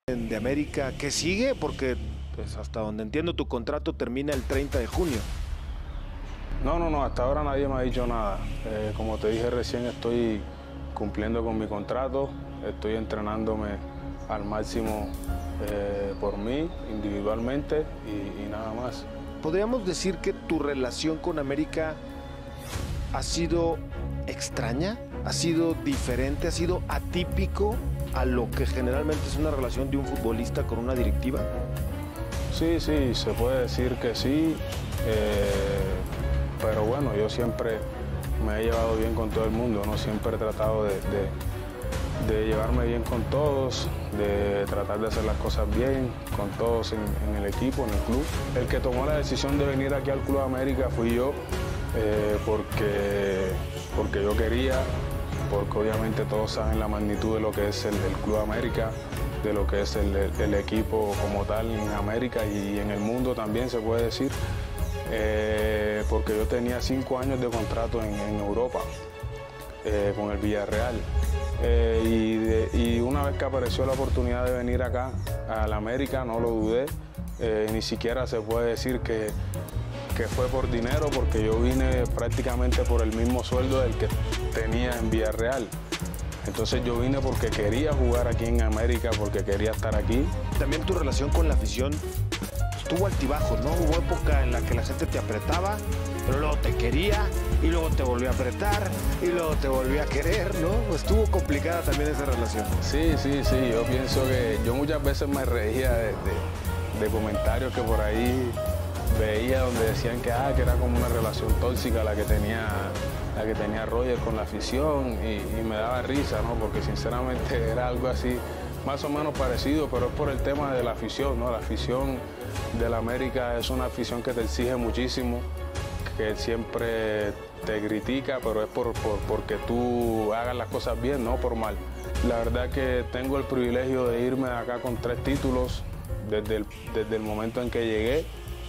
de América, ¿qué sigue? Porque pues, hasta donde entiendo tu contrato termina el 30 de junio. No, hasta ahora nadie me ha dicho nada. Como te dije recién, estoy cumpliendo con mi contrato, estoy entrenándome al máximo por mí, individualmente y nada más. ¿Podríamos decir que tu relación con América ha sido extraña? ¿Ha sido diferente? ¿Ha sido atípico a lo que generalmente es una relación de un futbolista con una directiva? Sí, se puede decir que sí, pero bueno, yo siempre me he llevado bien con todo el mundo, ¿no? Siempre he tratado de llevarme bien con todos, de tratar de hacer las cosas bien con todos en el equipo, en el club. El que tomó la decisión de venir aquí al Club América fui yo, porque yo quería, porque obviamente todos saben la magnitud de lo que es el Club América, de lo que es el equipo como tal en América y en el mundo también se puede decir, porque yo tenía 5 años de contrato en Europa con el Villarreal. Y una vez que apareció la oportunidad de venir acá al América, no lo dudé, ni siquiera se puede decir que fue por dinero, porque yo vine prácticamente por el mismo sueldo del que tenía en Villarreal. Entonces yo vine porque quería jugar aquí en América, porque quería estar aquí. También tu relación con la afición estuvo altibajos, ¿no? Hubo época en la que la gente te apretaba, pero luego te quería, y luego te volvió a apretar, y luego te volvió a querer, ¿no? Estuvo complicada también esa relación. Sí, yo pienso que yo muchas veces me reía de comentarios que por ahí veía donde decían que era como una relación tóxica la que tenía Roger con la afición y me daba risa, ¿no? Porque sinceramente era algo así más o menos parecido, pero es por el tema de la afición, ¿no? La afición del América es una afición que te exige muchísimo, que siempre te critica, pero es porque tú hagas las cosas bien, no por mal. La verdad que tengo el privilegio de irme de acá con 3 títulos desde el momento en que llegué.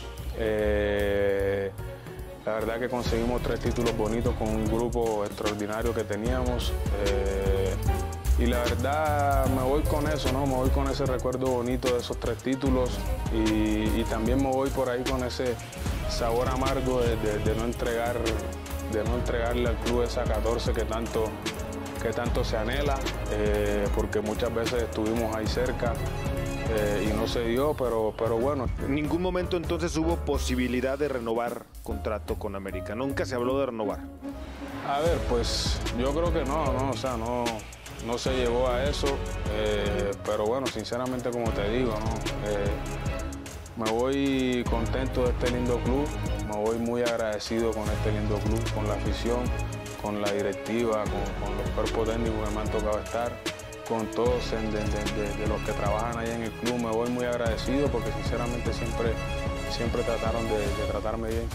La verdad que conseguimos 3 títulos bonitos con un grupo extraordinario que teníamos. Y la verdad me voy con eso, ¿no? Me voy con ese recuerdo bonito de esos 3 títulos y también me voy por ahí con ese sabor amargo de no entregarle al club esa 14 que tanto se anhela, porque muchas veces estuvimos ahí cerca y no se dio, pero bueno. En ningún momento entonces hubo posibilidad de renovar contrato con América, nunca se habló de renovar. A ver, pues yo creo que no, o sea, no se llegó a eso, pero bueno, sinceramente como te digo, ¿no? Me voy contento de este lindo club, me voy muy agradecido con este lindo club, con la afición, con la directiva, con los cuerpos técnicos que me han tocado estar, con todos de los que trabajan ahí en el club. Me voy muy agradecido porque sinceramente siempre trataron de tratarme bien.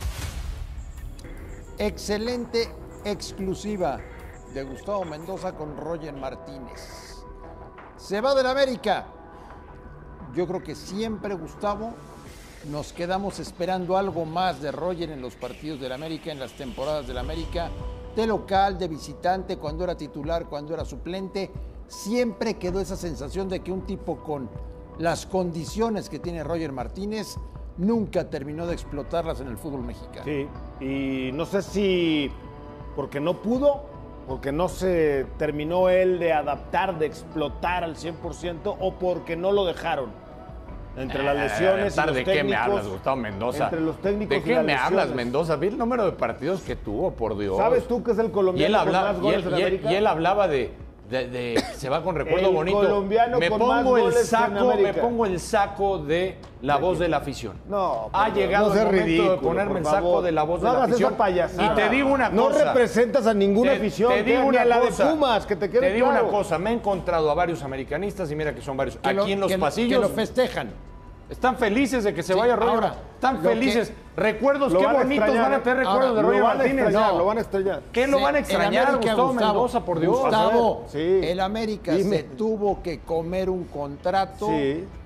Excelente exclusiva de Gustavo Mendoza con Roger Martínez. Se va del América. Yo creo que siempre, Gustavo, nos quedamos esperando algo más de Roger en los partidos del América, en las temporadas del América, de local, de visitante, cuando era titular, cuando era suplente. Siempre quedó esa sensación de que un tipo con las condiciones que tiene Roger Martínez nunca terminó de explotarlas en el fútbol mexicano. Sí, y no sé si porque no pudo, porque no se terminó él de adaptar, de explotar al 100%, o porque no lo dejaron. Entre las lesiones y los ¿De técnicos. qué me hablas, Gustavo Mendoza? Entre los técnicos ¿De y qué las me hablas, lesiones. Mendoza? Vi el número de partidos que tuvo, por Dios. ¿Sabes tú que es el colombiano con más goles en América? Y él hablaba de se va con recuerdo El bonito. colombiano Me con pongo más el goles en saco, América. me pongo el saco de la voz de la afición. No, ha llegado el momento de ponerme el saco de la voz de la afición. No hagas esa payasada. Y te digo una cosa. No representas a ninguna afición. Te digo ni una a la cosa. de Pumas, que te quede Te digo claro. una cosa. Me he encontrado a varios americanistas y mira que son varios. Que Aquí en los pasillos. Que lo festejan. Están felices de que se Sí, vaya Roger. ahora, Están lo felices. Recuerdos, Lo qué van a bonitos extrañar, van a tener recuerdos ahora, de Roger Lo van a Martínez. extrañar, No. lo van a extrañar. ¿Qué lo van a extrañar, Gustavo Mendoza, por Dios? Gustavo, Sí. el América Dime. se tuvo que comer un contrato Sí.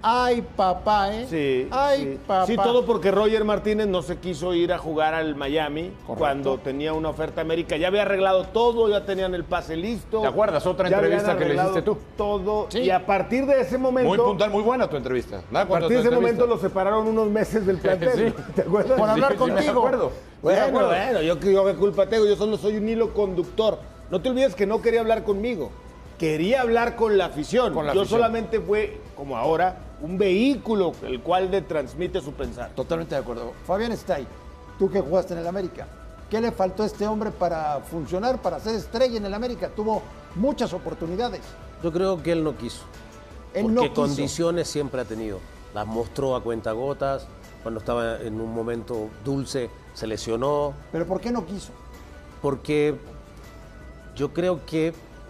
Ay, papá, ¿eh? Sí. Ay, sí. papá. Sí, todo porque Roger Martínez no se quiso ir a jugar al Miami Correcto. cuando tenía una oferta América. Ya había arreglado todo, ya tenían el pase listo. ¿Te acuerdas? Otra Ya entrevista habían que le arreglado hiciste tú. Todo. Sí. Y a partir de ese momento. Muy puntual, muy buena tu entrevista. A partir de ese momento lo separaron unos meses del plantel. Sí. ¿Te acuerdas? Por hablar Sí, me contigo. acuerdo. Bueno, yo qué culpa tengo, yo solo soy un hilo conductor. No te olvides que no quería hablar conmigo, quería hablar con la afición. Con la yo afición. solamente fue, como ahora, un vehículo el cual le transmite su pensar. Totalmente de acuerdo. Fabián Stay, tú que jugaste en el América, ¿qué le faltó a este hombre para funcionar, para ser estrella en el América? Tuvo muchas oportunidades. Yo creo que él no quiso. Él porque no quiso. condiciones siempre ha tenido. Las mostró a cuentagotas, cuando estaba en un momento dulce se lesionó, ¿Pero por qué no quiso? porque yo creo que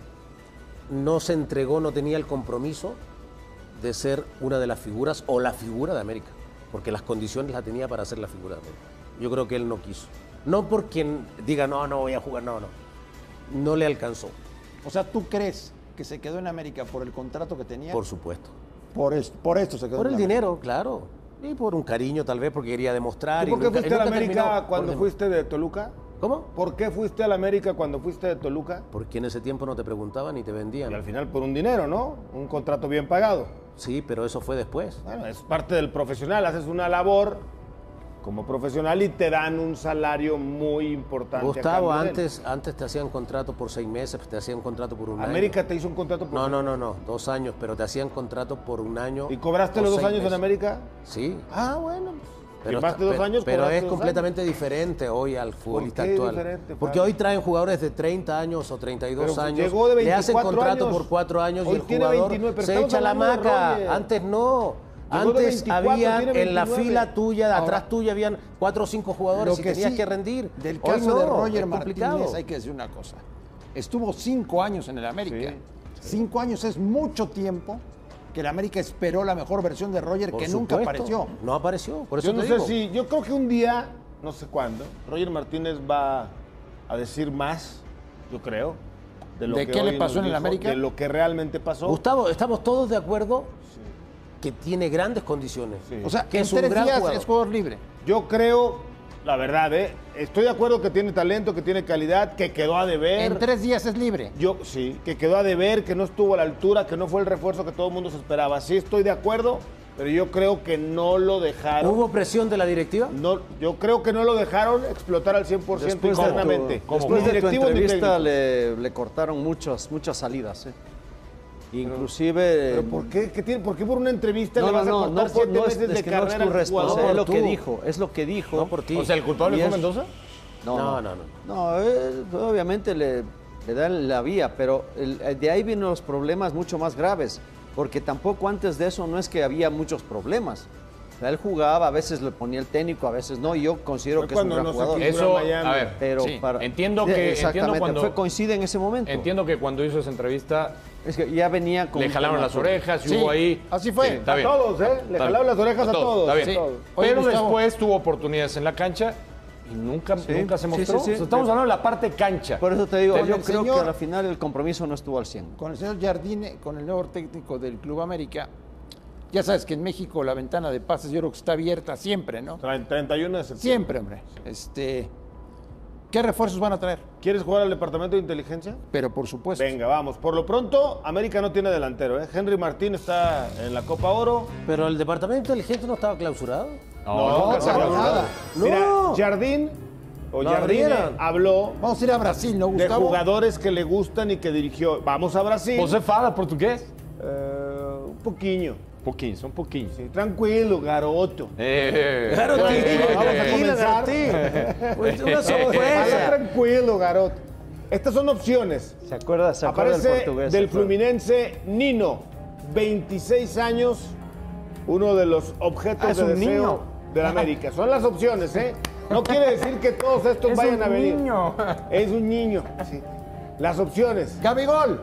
no se entregó, no tenía el compromiso de ser una de las figuras o la figura de América, porque las condiciones las tenía para ser la figura de América. Yo creo que él no quiso. No porque diga, no voy a jugar, no. No le alcanzó, O sea, ¿tú crees que se quedó en América por el contrato que tenía? por supuesto. Por esto se quedó Por en el América. dinero, claro. Y por un cariño, tal vez, porque quería demostrar. ¿Tú por qué nunca- fuiste a la nunca América terminó. cuando Por- fuiste de Toluca? ¿Cómo? ¿Por qué fuiste a la América cuando fuiste de Toluca? Porque en ese tiempo no te preguntaban ni te Y vendían. al final por un dinero, ¿no? Un contrato bien pagado. Sí, pero eso fue después. Bueno, es parte del profesional, haces una labor como profesional y te dan un salario muy importante. a Gustavo, cambio de él. antes te hacían contrato por 6 meses, te hacían contrato por un año. América te hizo un contrato por... No, 2 años, pero te hacían contrato por un año. ¿Y cobraste o los 2 6 años en meses. América? Sí. Ah, bueno. Pero, Firmaste 2 años, pero cobraste es 2 completamente diferente hoy al futbolista qué actual. diferente, Porque Fabio? hoy traen jugadores de 30 años o 32 Pero años. llegó de le hacen 24 contrato años. por 4 años Hoy y el tiene jugador 29, pero se estamos echa la hablando de hamaca. Roger. Antes no. Llegó de Antes 24, habían tiene en la 29. fila tuya, de Ahora, atrás tuya, habían 4 o 5 jugadores y tenías sí, que rendir. Del Hoy caso no, de Roger es complicado. Martínez hay que decir una cosa. Estuvo 5 años en el América. 5 años es mucho tiempo que el América esperó la mejor versión de Roger Por que nunca supuesto. apareció. No apareció, por eso Yo no te sé digo. si... Yo creo que un día, no sé cuándo, Roger Martínez va a decir más, yo creo, ¿De qué hoy le pasó nos en el dijo, América? de lo que realmente pasó. Gustavo, estamos todos de acuerdo que tiene grandes condiciones. Sí. O sea, Que en es un 3 gran días jugador. es jugador libre. Yo creo, la verdad, estoy de acuerdo que tiene talento, que tiene calidad, que quedó a deber. En 3 días es libre. Yo sí, que quedó a deber, que no estuvo a la altura, que no fue el refuerzo que todo el mundo se esperaba. Sí estoy de acuerdo, pero yo creo que no lo dejaron. ¿Hubo presión de la directiva? No, yo creo que no lo dejaron explotar al 100% Después internamente. Después Ni de tu directivos ni entrevista técnicos. le cortaron muchas salidas. Inclusive... ¿Pero por qué? ¿Por qué por una entrevista No, le vas a cortar 7 no meses de es que no es carrera tu al jugador? responsabilidad, es lo tú. que dijo, es lo que dijo. No por ti. O sea, ¿el culpable Y fue es- Mendoza? No. No, obviamente le dan la vía, pero de ahí vienen los problemas mucho más graves, porque tampoco antes de eso no es que había muchos problemas. O sea, él jugaba, a veces le ponía el técnico, a veces no, y yo considero Fue que es un cuando gran no se jugador. quiso Eso, Miami. a ver, Pero Sí, entiendo que- exactamente, entiendo cuando- coincide en ese momento. entiendo que cuando hizo esa entrevista Es que ya venía con le jalaron las orejas y Sí, hubo ahí... así fue. está A bien. todos, ¿eh? Le Está jalaron bien. las orejas a todos. Está bien. Sí. Todos. Oye, Pero Gustavo. después tuvo oportunidades en la cancha y nunca se Sí, mostró. sí, sí. O sea, estamos hablando de la parte cancha. Por eso te digo, Con yo el creo señor- que al final el compromiso no estuvo al 100. Con el señor Jardine, con el nuevo técnico del Club América, ya sabes que en México la ventana de pases yo creo que está abierta siempre, ¿no? 31 de septiembre. Siempre, hombre. ¿Qué refuerzos van a traer? ¿Quieres jugar al departamento de inteligencia? Pero por supuesto. Venga, vamos. Por lo pronto, América no tiene delantero, ¿eh? Henry Martín está en la Copa Oro. Pero el departamento inteligente no estaba clausurado. nunca se para habló. nada. Mira, No. Jardín o Lo Jardine abrieron. habló Vamos a ir a Brasil, ¿no, de Gustavo? jugadores que le gustan y que dirigió. Vamos a Brasil. ¿Você fala portugués? Un poquinho. Pouquinho, só um pouquinho. Sí, tranquilo, garoto. Claro, Vamos a tranquilo, comenzar. Pues una Vaya sorpresa. tranquilo, garoto. Estas son opciones. ¿Se acuerda del Aparece portugués? del ¿Se acuerda? Fluminense Nino, 26 años, uno de los objetos es de un deseo niño. de la América. Son las opciones, ¿eh? No quiere decir que todos estos vayan a venir. Es un niño. Sí. Las opciones. Gabigol.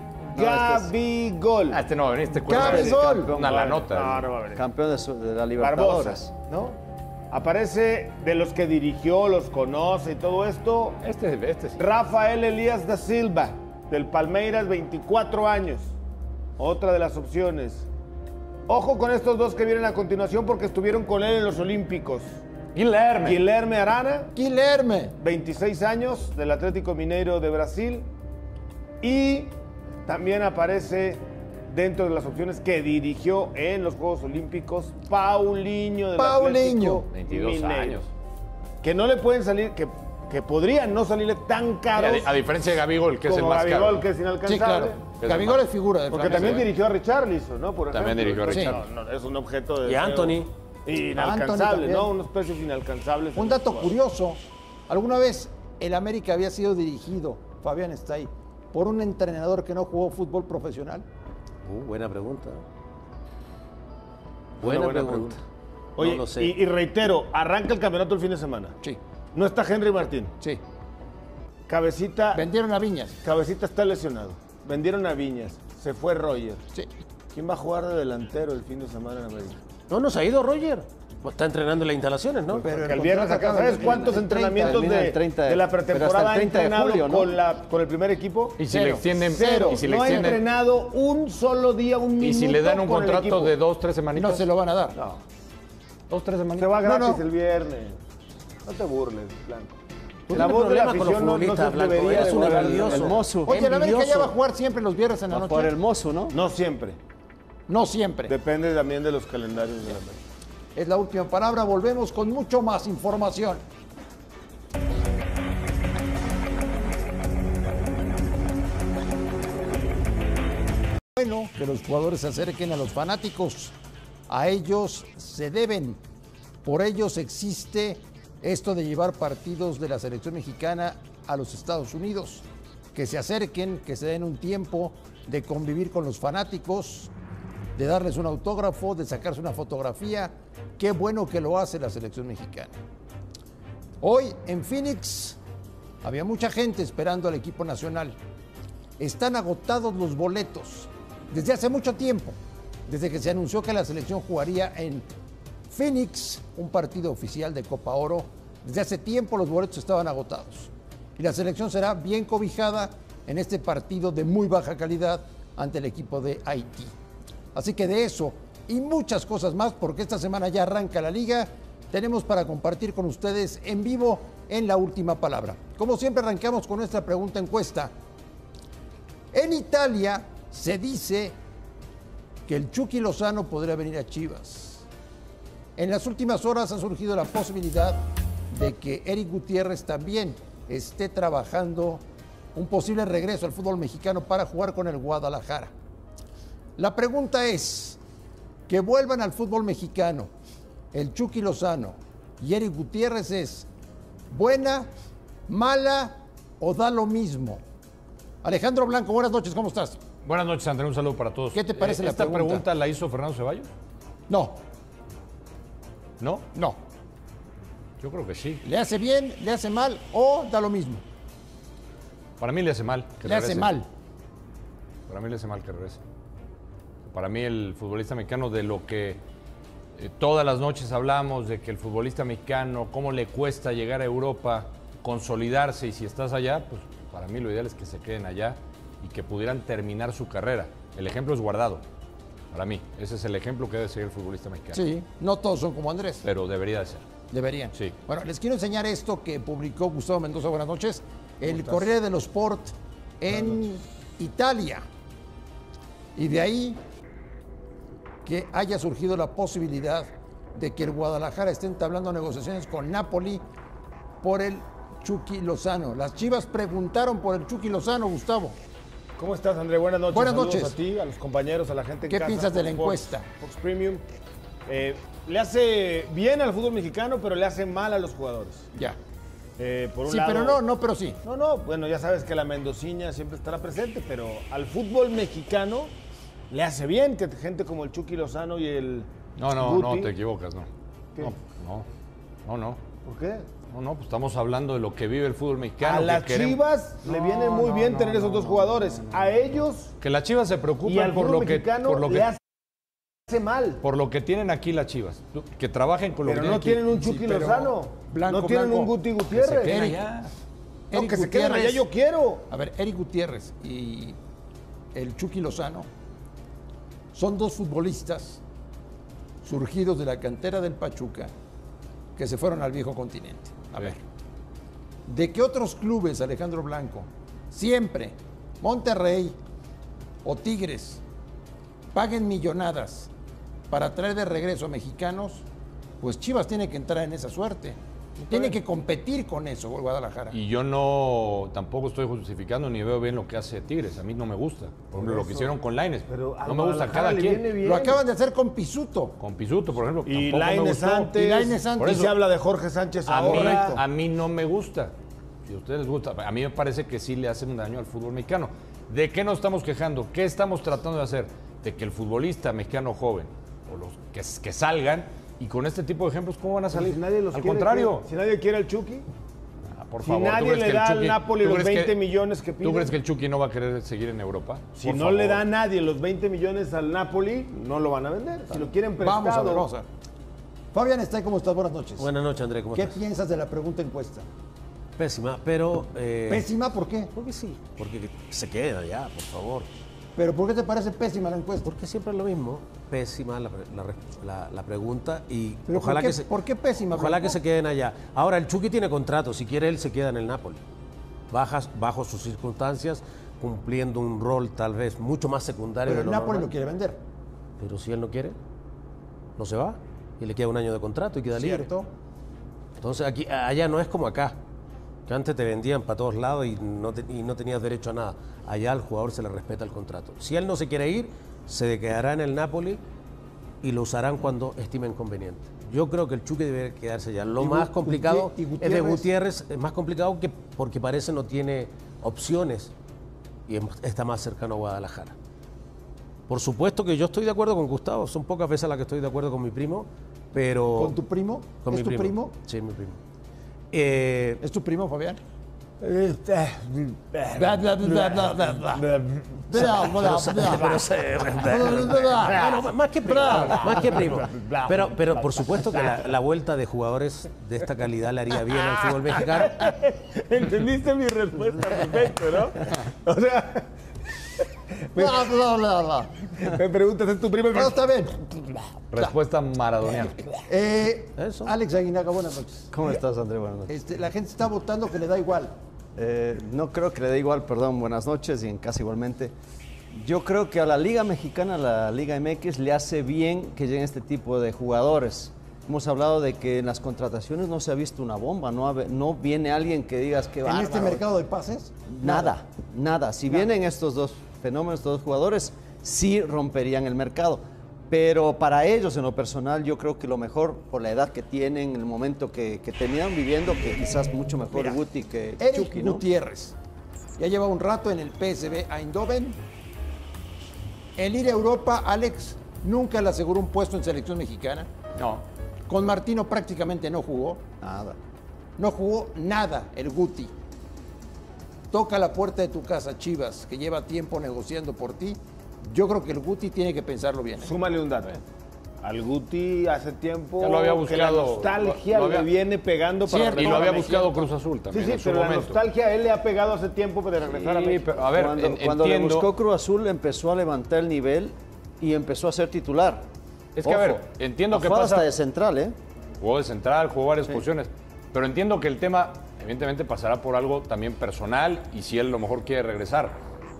Gabigol. Este no, este cuesta Gabigol. una la nota. No va a venir. Campeón de la Barbosa, Libertadores. ¿no? Aparece de los que dirigió, los conoce y todo esto. Este sí. Rafael Elías da Silva, del Palmeiras, 24 años. Otra de las opciones. Ojo con estos dos que vienen a continuación porque estuvieron con él en los Olímpicos. Guilherme. Guilherme Arana, Guilherme. 26 años, del Atlético Mineiro de Brasil. Y también aparece dentro de las opciones que dirigió en los Juegos Olímpicos Paulinho del Atlético 22 Mineiro. años. Que no le pueden salir, que podrían no salirle tan caros A diferencia de Gabigol, que es el como más Gabigol, caro. que es inalcanzable. Sí, claro. Es Gabigol es figura del Porque Flamengo. también dirigió a Richarlison, ¿no? Por También ejemplo. dirigió a Entonces, Richarlison. no, es un objeto de Y Anthony. inalcanzable, Anthony ¿no? Unos precios inalcanzables. Un dato curioso, alguna vez el América había sido dirigido, Fabián está ahí, por un entrenador que no jugó fútbol profesional. Buena pregunta. Una Buena buena pregunta. Oye, No lo sé. y reitero, arranca el campeonato el fin de semana. Sí, No está Henry Martín. sí. Cabecita Vendieron a Viñas. está lesionado. Vendieron a Viñas. Se fue Roger. Sí. ¿Quién va a jugar de delantero el fin de semana en América? No nos ha ido Roger. Pues está entrenando en las instalaciones, ¿no? Pero Porque el viernes acá, ¿sabes cuántos entrenamientos termina el 30 de la pero hasta pretemporada el ha 30 de entrenado julio, ¿no? con el primer equipo? Y si le extienden... Cero. Y si le No ha extienden- entrenado un solo día, un minuto. y si le dan un con el contrato equipo. de 2-3 semanitas. No se lo van a dar. No. 2-3 semanitas. Se va gratis no. el viernes. No te burles, Blanco. Tú La tienes voz de la problemas con los afición no se futbolistas, Blanco. debería Eres de un burlar. envidioso. El mozo. Oye, el América ya Envidioso. va a jugar siempre los viernes en la noche. Por el mozo, ¿no? No siempre. No siempre. Depende también de los calendarios de la América. Es la última palabra. Volvemos con mucho más información. Bueno, que los jugadores se acerquen a los fanáticos. A ellos se deben. Por ellos existe esto de llevar partidos de la selección mexicana a los Estados Unidos. Que se acerquen, que se den un tiempo de convivir con los fanáticos, de darles un autógrafo, de sacarse una fotografía. Qué bueno que lo hace la selección mexicana. Hoy en Phoenix había mucha gente esperando al equipo nacional. Están agotados los boletos desde hace mucho tiempo, desde que se anunció que la selección jugaría en Phoenix, un partido oficial de Copa Oro. Desde hace tiempo los boletos estaban agotados. Y la selección será bien cobijada en este partido de muy baja calidad ante el equipo de Haití. Así que de eso y muchas cosas más, porque esta semana ya arranca la liga, tenemos para compartir con ustedes en vivo en La Última Palabra. Como siempre arrancamos con nuestra pregunta encuesta. En Italia se dice que el Chucky Lozano podría venir a Chivas. En las últimas horas ha surgido la posibilidad de que Eric Gutiérrez también esté trabajando un posible regreso al fútbol mexicano para jugar con el Guadalajara. La pregunta es, que vuelvan al fútbol mexicano el Chucky Lozano y Eric Gutiérrez, ¿es buena, mala o da lo mismo? Alejandro Blanco, buenas noches, ¿cómo estás? Buenas noches, André, un saludo para todos. ¿Qué te parece la ¿Esta pregunta? pregunta la hizo Fernando Ceballos? No, ¿No? no. Yo creo que sí. ¿Le hace bien, le hace mal o da lo mismo? Para mí le hace mal que Le hace regrese. mal. Para mí le hace mal que regrese. Para mí el futbolista mexicano, de lo que todas las noches hablamos, de que el futbolista mexicano, cómo le cuesta llegar a Europa, consolidarse, y si estás allá, pues para mí lo ideal es que se queden allá y que pudieran terminar su carrera. El ejemplo es Guardado. Para mí, ese es el ejemplo que debe seguir el futbolista mexicano. Sí, no todos son como Andrés. Pero debería de ser. Deberían. Sí. Bueno, les quiero enseñar esto que publicó Gustavo Mendoza, buenas noches, el Corriere dello Sport en Italia. Y de ahí que haya surgido la posibilidad de que el Guadalajara esté entablando negociaciones con Napoli por el Chucky Lozano. Las Chivas preguntaron por el Chucky Lozano, Gustavo. ¿Cómo estás, André? Buenas noches. Buenas Saludos noches. a ti, a los compañeros, a la gente en ¿Qué casa. piensas de la Fox, encuesta? Fox Premium. Le hace bien al fútbol mexicano, pero le hace mal a los jugadores. Ya. Por un Sí, lado, pero no, pero sí. No, bueno, ya sabes que la mendociña siempre estará presente, pero al fútbol mexicano le hace bien que gente como el Chucky Lozano y el No, Guti. te equivocas, no. ¿Qué? No. ¿Por qué? No, pues estamos hablando de lo que vive el fútbol mexicano. A que las queremos- Chivas le viene muy bien tener esos dos jugadores. A ellos Que las Chivas se y preocupan al por fútbol lo que mexicano le hace mal. por lo que tienen aquí las Chivas. Que trabajen con lo Pero que no tienen tienen aquí. un Chucky pero Lozano. Blanco, no tienen Blanco. un Guti Que se Gutiérrez. queden Eric. allá. No, Eric que se queden allá, Gutiérrez. yo quiero. A ver, Eric Gutiérrez y el Chucky Lozano son dos futbolistas surgidos de la cantera del Pachuca que se fueron al viejo continente. A ver, ¿de qué otros clubes, Alejandro Blanco, siempre Monterrey o Tigres paguen millonadas para traer de regreso a mexicanos? Pues Chivas tiene que entrar en esa suerte. Tiene que competir con eso, Guadalajara. Y yo no, tampoco estoy justificando ni veo bien lo que hace Tigres. A mí no me gusta. Por ejemplo, lo que hicieron con Lainez. No me gusta cada quien. Lo acaban de hacer con Pisuto. Con Pisuto, por ejemplo. Y tampoco me Lainez gustó. antes. Y se habla de Jorge Sánchez ahora. A mí no me gusta. Si a ustedes les gusta, a mí me parece que sí le hacen un daño al fútbol mexicano. ¿De qué nos estamos quejando? ¿Qué estamos tratando de hacer? De que el futbolista mexicano joven, o los que salgan, y con este tipo de ejemplos, ¿cómo van a salir? Si nadie los al quiere, contrario. Si nadie quiere al Chucky. Por Si favor, nadie le da al Napoli los 20 millones que pide. ¿Tú crees que el Chucky no va a querer seguir en Europa? Si no le da a nadie los 20 millones al Napoli, no lo van a vender. Si lo quieren prestado. Vamos a ver. Fabián Stay, ¿cómo estás? Buenas noches. Buenas noches, André. ¿Cómo ¿Qué estás? piensas de la pregunta encuesta? Pésima, pero... ¿Pésima por qué? Porque sí, porque se queda ya, por favor. ¿Pero por qué te parece pésima la encuesta? Porque siempre es lo mismo. Pésima la pregunta y ¿Pero ojalá ¿por qué pésima? Ojalá que se queden allá. Ahora, el Chucky tiene contrato. Si quiere, él se queda en el Napoli. Bajo sus circunstancias, cumpliendo un rol tal vez mucho más secundario. Pero de el lo Napoli normal. lo quiere vender. Pero si él no quiere, no se va. Y le queda un año de contrato y queda libre. ¿Cierto? Entonces, allá no es como acá, que antes te vendían para todos lados y no tenías derecho a nada. Allá al jugador se le respeta el contrato. Si él no se quiere ir, se quedará en el Napoli y lo usarán cuando estimen conveniente. Yo creo que el Chucky debe quedarse allá. Lo más complicado es de Gutiérrez, es más complicado porque parece no tiene opciones y está más cercano a Guadalajara. Por supuesto que yo estoy de acuerdo con Gustavo, son pocas veces las que estoy de acuerdo con mi primo, pero... ¿Con tu primo? Con ¿Es mi tu primo? Sí, mi primo. ¿Es tu primo, Fabián? Más que primo. Pero por supuesto que la vuelta de jugadores de esta calidad le haría bien al fútbol mexicano. ¿Entendiste mi respuesta? Perfecto, ¿no? O sea... Me preguntas, ¿es tu primo? No, está bien. Respuesta maradoniana. Alex Aguinaga, buenas noches. ¿Cómo estás, André? Buenas noches. La gente está votando que le da igual. No creo que le dé igual, perdón, buenas noches y en casa igualmente. Yo creo que a la Liga Mexicana, a la Liga MX, le hace bien que lleguen este tipo de jugadores. Hemos hablado de que en las contrataciones no se ha visto una bomba, no viene alguien que digas que va. ¿En este mercado de pases? Nada. Si vienen estos dos fenómenos, estos dos jugadores, sí romperían el mercado. Pero para ellos, en lo personal, yo creo que lo mejor, por la edad que tienen, el momento que tenían viviendo, que quizás mucho mejor Guti que Eric Chucky, ¿no? Gutiérrez ya lleva un rato en el PSV Eindhoven. El ir a Europa, Alex, nunca le aseguró un puesto en selección mexicana. No. Con Martino prácticamente no jugó. Nada. No jugó nada el Guti. Toca la puerta de tu casa, Chivas, que lleva tiempo negociando por ti. Yo creo que el Guti tiene que pensarlo bien. Súmale un dato. Al Guti hace tiempo Ya lo había buscado, que la nostalgia le viene pegando para Cierto. Y lo regresar había a buscado México. Cruz Azul también Sí, en su pero la momento. nostalgia a él le ha pegado hace tiempo de regresar a México. Pero, a ver, Cuando le entiendo. buscó Cruz Azul, empezó a levantar el nivel y empezó a ser titular. Es que, a ver, entiendo que Jugaba pasa. hasta de central, ¿eh? Jugó de central, jugó varias posiciones. Pero entiendo que el tema, evidentemente, pasará por algo también personal y si él a lo mejor quiere regresar.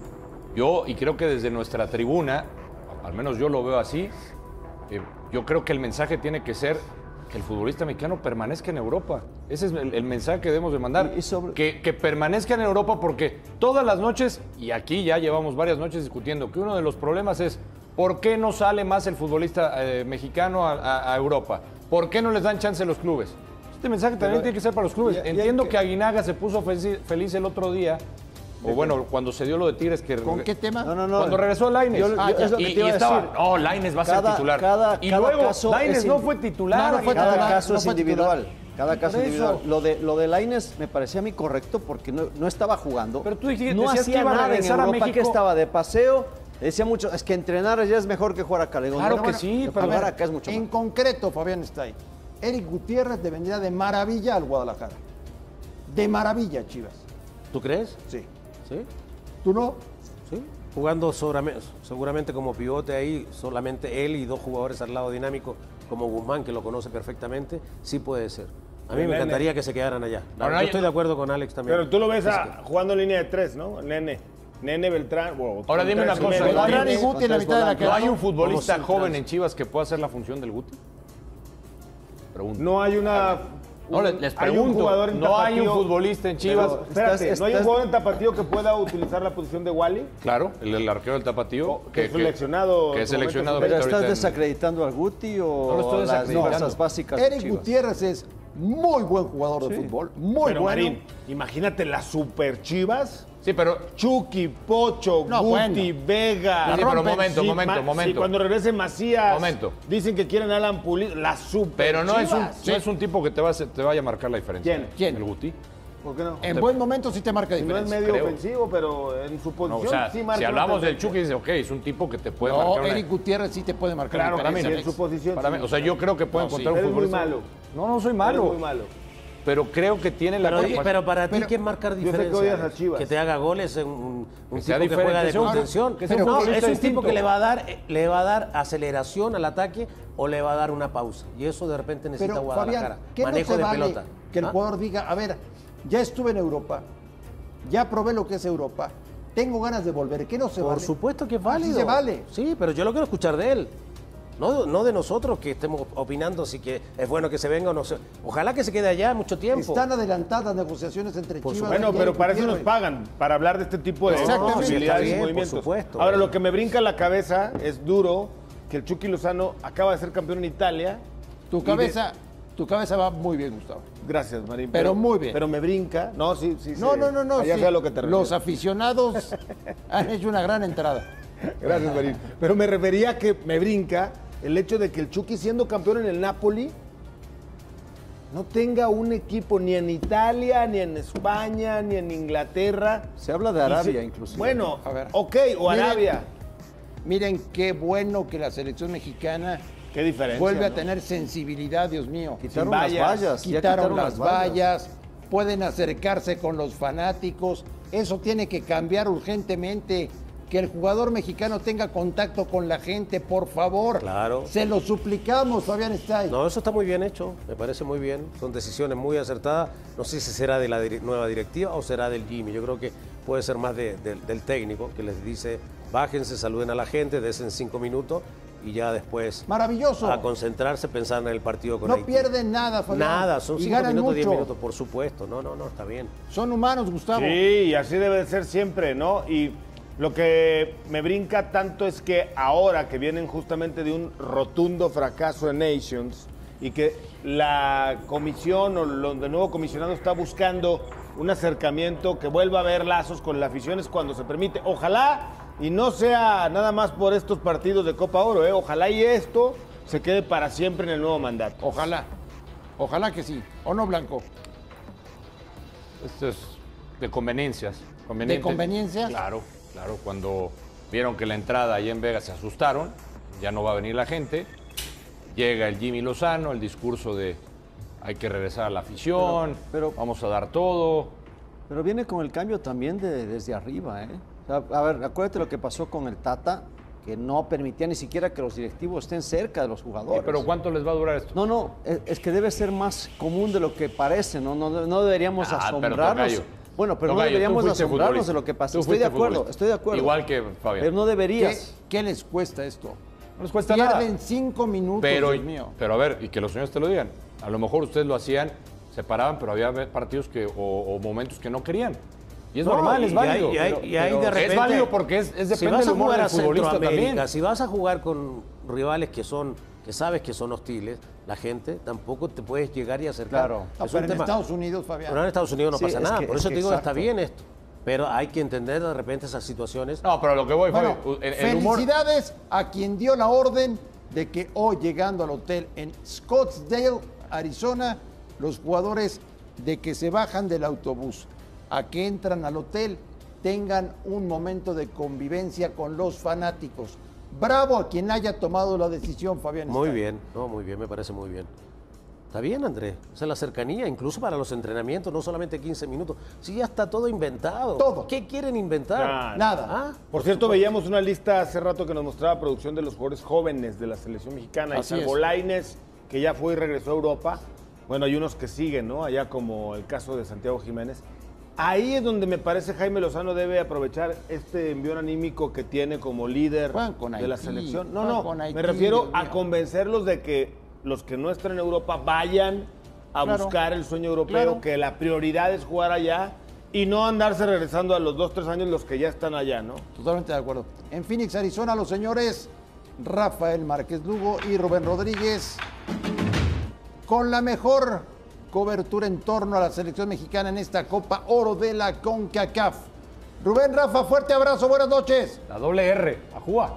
Y creo que desde nuestra tribuna, al menos yo lo veo así, yo creo que el mensaje tiene que ser que el futbolista mexicano permanezca en Europa. Ese es el mensaje que debemos de mandar. Que permanezca en Europa porque todas las noches, y aquí ya llevamos varias noches discutiendo, que uno de los problemas es ¿por qué no sale más el futbolista mexicano a Europa? ¿Por qué no les dan chance los clubes? Este mensaje también tiene que ser para los clubes. Entiendo que Aguinaga se puso feliz el otro día, o bueno, cuando se dio lo de Tigres. ¿Con qué tema? No. Cuando regresó Lainez. Es lo que te iba a estaba, decir. no, Lainez va a ser titular. Y luego Lainez no fue titular. Cada caso no es fue individual. Cada caso Por individual. eso. Lo de Lainez me parecía a mí correcto porque no estaba jugando. Pero tú no decías que hacía iba a nada en regresar a Europa, México. que estaba de paseo. Decía mucho, es que entrenar allá es mejor que jugar acá. Le digo, Claro no, que sí, pero jugar acá es mucho En más. concreto, Fabián Stay, Eric Gutiérrez te vendría de maravilla al Guadalajara. De maravilla, Chivas. ¿Tú crees? Sí. Sí. ¿Tú no? Sí. Jugando seguramente como pivote ahí, solamente él y dos jugadores al lado dinámico como Guzmán, que lo conoce perfectamente, sí puede ser. A mí El me Nene. encantaría que se quedaran allá. Ahora, Yo estoy de acuerdo con Alex también. Pero tú lo ves Es jugando en línea de 3, ¿no? Nene Beltrán. Ahora dime una cosa, Beltrán y Guti en la mitad de la ¿No cancha. hay un futbolista Como joven centrales. en Chivas que pueda hacer la función del Guti? Pregunto. No hay una... No, les hay un pregunto, jugador en ¿no hay un Tapatío? futbolista en Chivas? Pero, espérate, ¿no hay un jugador en Tapatío que pueda utilizar la posición de Wally? Claro, el arquero del Tapatío. Que es seleccionado. Que es seleccionado. ¿Pero ahorita estás en- desacreditando al Guti o No lo estoy las desacreditando. fuerzas básicas de Eric Chivas? Gutiérrez es muy buen jugador de fútbol, muy Pero, bueno. Marín, imagínate las super Chivas. Sí, pero Chucky, Pocho, No, Guti, bueno. Vega. Sí, pero Rompen. momento, Sí, momento. sí, cuando regrese Macías. Momento. Dicen que quieren a Alan Pulido. Las super Pero no es, Chivas. no es un tipo que te vaya a marcar la diferencia. ¿Quién? El Guti. ¿Por qué no? En buen momento sí te marca No es diferencia. medio creo. ofensivo, pero en su No, posición o sea, sí marca si una hablamos del diferencia. Chucky, dice, ok, es un tipo que te puede No, marcar una... Eric Gutiérrez sí te puede marcar Claro, para mí diferencia. en su posición. Para mí, sí. o sea, yo creo que puede encontrar un Eres muy futbolista... malo. No soy Eres malo. muy malo. Pero creo que tiene la... Pero para ti, pero- ¿quién marcar sé que diferencia? odias a Alex? Chivas. Que te haga goles en un Que sea tipo que diferente, juega de que sea un- contención. que sea un No, futbolista es un distinto. tipo que le va a dar aceleración al ataque o le va a dar una pausa. Y eso de repente necesita Pero, Guadalajara. Fabián, ¿qué no Manejo se de vale pelota. que el ¿Ah? jugador diga, a ver, ya estuve en Europa, ya probé lo que es Europa, tengo ganas de volver? ¿Qué no se vale? Por supuesto que es Así válido. se vale. Sí, pero yo lo quiero escuchar de él. No de nosotros que estemos opinando si que es bueno que se venga o no. Ojalá que se quede allá mucho tiempo. Están adelantadas negociaciones entre Por Chivas Bueno, y pero Eric para eso nos Gutiérrez. pagan, para hablar de este tipo de Exactamente. posibilidades Está y bien, por movimientos. supuesto. Ahora, lo que me brinca en la cabeza es duro que el Chucky Lozano acaba de ser campeón en Italia. Tu cabeza va muy bien, Gustavo. Gracias, Marín. Pero muy bien. Pero me brinca. No, sí. No. Ya sí. sé a lo que te refieres. Los aficionados han hecho una gran entrada. Gracias, Marín. Pero me refería a que me brinca el hecho de que el Chucky, siendo campeón en el Napoli, no tenga un equipo ni en Italia, ni en España, ni en Inglaterra. Se habla de Arabia, inclusive. Bueno, A ver. ok, o Miren, Arabia. Miren qué bueno que la selección mexicana Qué diferencia. vuelve a ¿no? tener sensibilidad, Dios mío. Quitaron sin las vallas. vallas. ya Quitaron las vallas, pueden acercarse con los fanáticos. Eso tiene que cambiar urgentemente. Que el jugador mexicano tenga contacto con la gente, por favor. Claro. Se lo suplicamos, Fabián Stay. No, eso está muy bien hecho, me parece muy bien. Son decisiones muy acertadas. No sé si será de la nueva directiva o será del Jimmy. Yo creo que puede ser más del técnico que les dice, bájense, saluden a la gente, desen 5 minutos y ya después Maravilloso. a concentrarse, pensar en el partido con No Haití. pierden nada, Fabián. Nada, son Y 5 ganan minutos, 10 mucho. minutos, por supuesto. No, está bien. Son humanos, Gustavo. Sí, y así debe de ser siempre, ¿no? Y lo que me brinca tanto es que ahora que vienen justamente de un rotundo fracaso en Nations y que la comisión o el nuevo comisionado está buscando un acercamiento que vuelva a haber lazos con la afición es cuando se permite. Ojalá y no sea nada más por estos partidos de Copa Oro, ¿eh? Ojalá y esto se quede para siempre en el nuevo mandato. Ojalá que sí. ¿O no, Blanco? Esto es de conveniencias. ¿De conveniencias? Claro. Cuando vieron que la entrada allá en Vegas se asustaron, ya no va a venir la gente, llega el Jimmy Lozano, el discurso de hay que regresar a la afición, Pero- vamos a dar todo. Pero viene con el cambio también desde arriba, ¿eh? O sea, a ver, acuérdate lo que pasó con el Tata, que no permitía ni siquiera que los directivos estén cerca de los jugadores. Pero ¿cuánto les va a durar esto? No, es que debe ser más común de lo que parece, no deberíamos Pero asombrarnos. Tocayo, Bueno, pero no Tocayo, deberíamos tú fuiste asombrarnos futbolista. de lo que pasa. Tú Estoy de fuiste acuerdo, futbolista. estoy de acuerdo. Igual que Fabián. Pero no ¿Qué, deberías. qué les cuesta esto? No les cuesta nada. Pierden 5 minutos, Pero, Dios mío. pero a ver, y que los señores te lo digan. A lo mejor ustedes lo hacían, se paraban, pero había partidos o momentos que no querían. Y es No, normal, es válido. y ahí de repente, es válido porque es depende si vas del a humor jugar del a futbolista Centroamérica, también. si vas a jugar con rivales que sabes que son hostiles, la gente tampoco te puedes llegar y acercar. Claro. No, Es pero un en tema. Estados Unidos, Fabián. Pero en Estados Unidos no Sí, pasa es nada. que- Por es eso que te digo, está exacto. bien esto. Pero hay que entender de repente esas situaciones. No, pero a lo que voy, Bueno, Fabio, el humor... felicidades a quien dio la orden de que hoy, llegando al hotel en Scottsdale, Arizona, los jugadores de que se bajan del autobús a que entran al hotel tengan un momento de convivencia con los fanáticos. Bravo a quien haya tomado la decisión, Fabián. Muy Stay. bien, no, muy bien, me parece muy bien. Está bien, Andrés. O sea, la cercanía, incluso para los entrenamientos, no solamente 15 minutos. Sí, ya está todo inventado. Todo. ¿Qué quieren inventar? Nada. Por cierto, veíamos una lista hace rato que nos mostraba producción de los jugadores jóvenes de la selección mexicana. Y Así salvo es. Lainez, que ya fue y regresó a Europa, bueno, hay unos que siguen, ¿no? Allá como el caso de Santiago Jiménez. Ahí es donde me parece Jaime Lozano debe aprovechar este envión anímico que tiene como líder de la selección. Me refiero a convencerlos de que los que no están en Europa vayan a buscar el sueño europeo, que la prioridad es jugar allá y no andarse regresando a los 2-3 años los que ya están allá, ¿no? Totalmente de acuerdo. En Phoenix, Arizona, los señores Rafael Márquez Lugo y Rubén Rodríguez con la mejor cobertura en torno a la selección mexicana en esta Copa Oro de la CONCACAF. Rubén, Rafa, fuerte abrazo, buenas noches. La doble R, Ajúa.